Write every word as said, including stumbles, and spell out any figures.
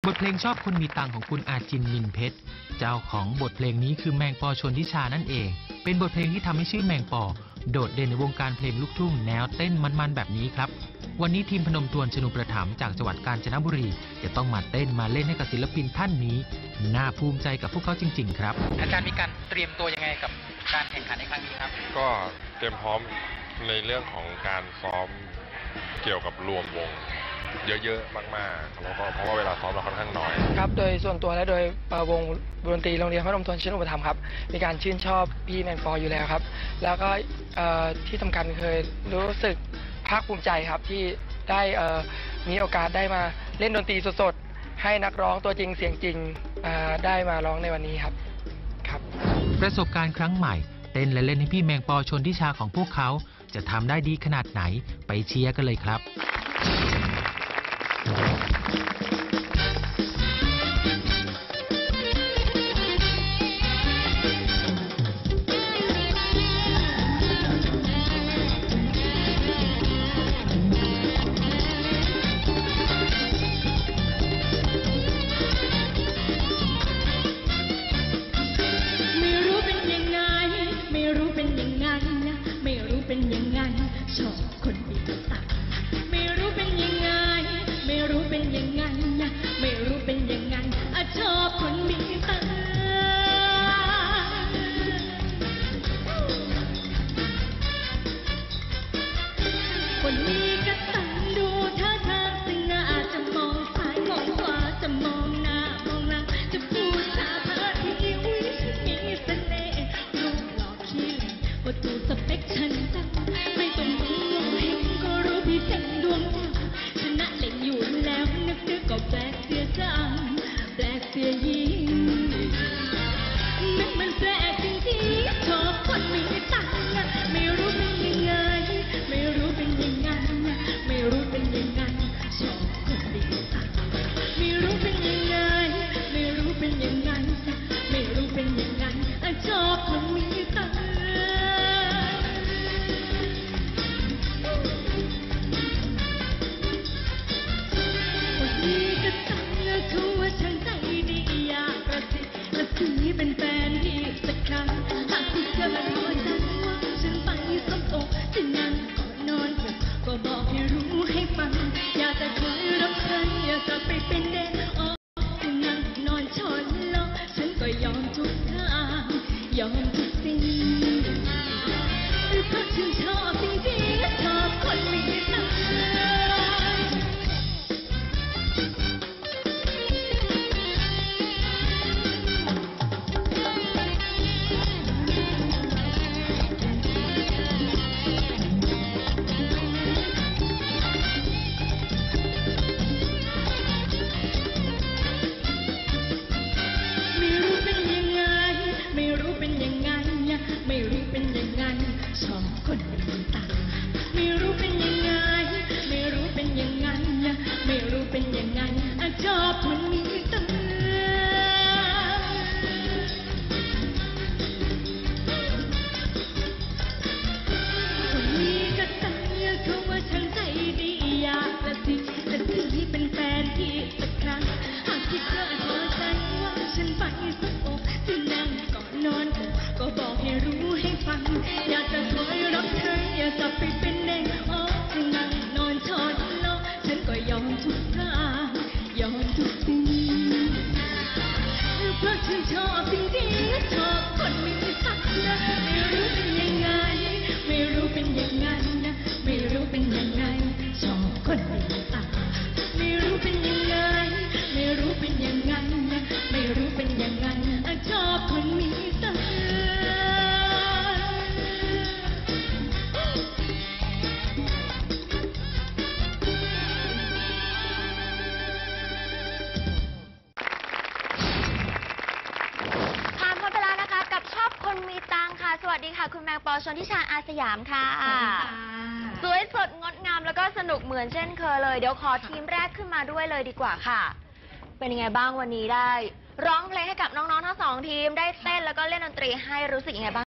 ทเพลงชอบคนมีตังของคุณอาจินมินเพชรเจ้าของบทเพลงนี้คือแมงปอชนทิชานั่นเองเป็นบทเพลงที่ทำให้ชื่อแมงปอโดดเด่นในวงการเพลงลูกทุ่งแนวเต้นมันๆแบบนี้ครับวันนี้ทีมพนมทวนชนุประถมจากจังหวัดกาญจนบุรีจะต้องมาเต้นมาเล่นให้กับศิลปินท่านนี้น่าภูมิใจกับพวกเขาจริงๆครับอาจารย์มีการเตรียมตัวยังไงกับการแข่งขันในครั้งนี้ครับก็เตรียมพร้อมในเรื่องของการซ้อมเกี่ยวกับรวมวงเยอะๆมากๆแล้วก็เพราะว่าเวลาซ้อมเราค่อนข้างน้อยครับโดยส่วนตัวและโดยวงดนตรีโรงเรียนพระนมทวนชนุปถัมภ์ครับมีการชื่นชอบพี่แมงปออยู่แล้วครับแล้วก็ที่สำคัญเคยรู้สึกภาคภูมิใจครับที่ได้มีโอกาสได้มาเล่นดนตรีสดๆให้นักร้องตัวจริงเสียงจริงได้มาร้องในวันนี้ครับครับประสบการณ์ครั้งใหม่เต้นและเล่นให้พี่แมงปอชนทิชาของพวกเขาจะทำได้ดีขนาดไหนไปเชียร์กันเลยครับชอบคนมีตังค์ไม่รู้เป็นยังไงไม่รู้เป็นยังไงนะไม่รู้เป็นยังไงอะชอบคนมีตังค์คนมีกระตังดูท่าทางสิน่าจะมองซ้ายมองขวาจะมองหน้ามองหลังจะพูดจาท่าทีวิมีเสน่ห์รูปหล่อขี้เหร่ว่าตูสเปคฉันจังไม่ต้องมองเห็นก็รู้พี่เป็นดวงดาวชนะเล่นอยู่แล้วนึกนึกก็แปลกเสียจังแปลกเสียยิ่งนึกมันแปลกจริงๆชอบคนมีตังค์ไม่รู้เป็นยังไงไม่รู้เป็นยังไงไม่รู้เป็นยังไงชอบคนมีตังค์ไม่รู้เป็นยังไงไม่รู้เป็นยังไงไม่รู้เป็นยังไงชอบคนมีตังค์เป็นแฟนที่สักครั้งหากที่เธอพอใจว่าฉันไปสมอกจะนั่งก่อนนอนก็บอกให้รู้ให้ฟังอย่าแต่คอยรับใช้อย่าจะไปเป็นเด็กออกจะนั่งนอนช้อนลงฉันก็ยอมทุกทางยอมทุกสิ่งเพราะฉันชอบจริงๆชอบคนมีตังค์ชอบคนมีตังค์ไม่รู้เป็นยังไงไม่รู้เป็นยังไงไม่รู้เป็นยังไงชอบคนมีตังค์คนมีกระตังเขาว่าฉันใจดีอยากจะสิจะสิเป็นแฟนที่สักครั้งหากที่เธอพอใจว่าฉันไปสักอกจะนั่งก่อนนอนก็บอกให้รู้ให้ฟังอยากจะคอยรับใช้อยากจะไปเป็นเด็กออกจะนั่งนอนช้อนโลกฉันก็ยอมทุกทางยอมทุกสิ่งเพราะฉันชอบจริงๆชอบคนมีตังค์นะไม่รู้เป็นยังไงไม่รู้เป็นยังไงนะไม่รู้เป็นยังไงชอบคนมีตังค์ไม่รู้เป็นยังไงไม่รู้เป็นยังไงนะไม่รู้เป็นยังไงชอบคนมีตังค์สวัสดีค่ะคุณแมงปอชนทิชาอาสยามค่ะสวยสดงดงามแล้วก็สนุกเหมือนเช่นเคยเลยเดี๋ยวขอทีมแรกขึ้นมาด้วยเลยดีกว่าค่ะเป็นยังไงบ้างวันนี้ได้ร้องเพลงให้กับน้องๆทั้งสองทีมได้เต้นแล้วก็เล่นดนตรีให้รู้สึกยังไงบ้าง